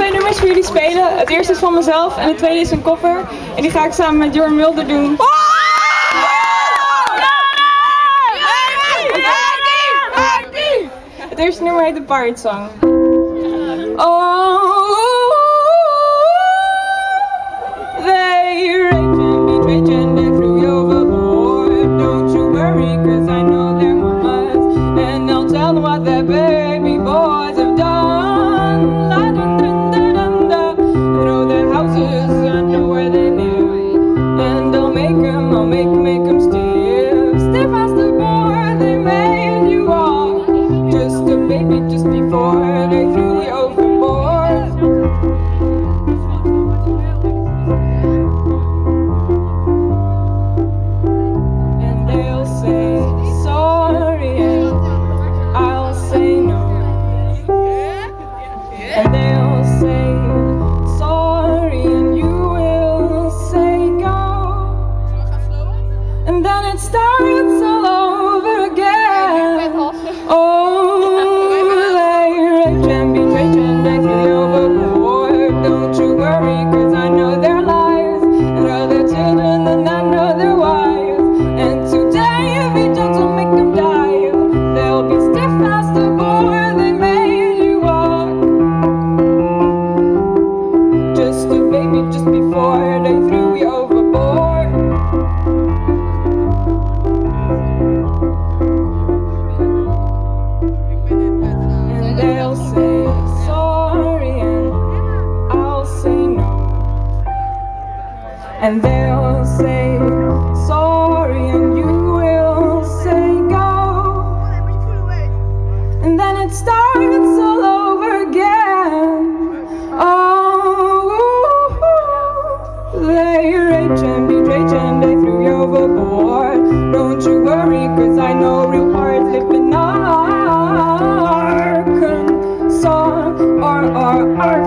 2 nummers voor jullie spelen. Het eerste is van mezelf en het tweede is een cover. En die ga ik samen met Jorn Mulder doen. Het eerste nummer heet de Pirate Song. Oh, they raped and betrayed and they threw you overboard. Don't you worry, cause I know their mamas, and they'll tell them what their baby boys have done. La dun dun dun dun dun. I know their houses, I know where they live, and I'll make them stiff as the board they made you walk. Just a baby just before they threw you overboard. And they'll say sorry and I'll say no. And they'll say sorry and you will say go. And then it starts all over again. Oh, they raped and betrayed and they threw you overboard. Don't you worry, cause I know their lives, and all their children, and I know their wives. And today, if you don't make them die, they'll be stiff as the board they made you walk. Just a baby just before they threw you overboard. And they'll say sorry and I'll say no. And they'll say sorry and you will say go. And then it starts all over again. Oh, they raped and betrayed and they threw you overboard. Don't you worry, cause I know real hearts live in Arkansas or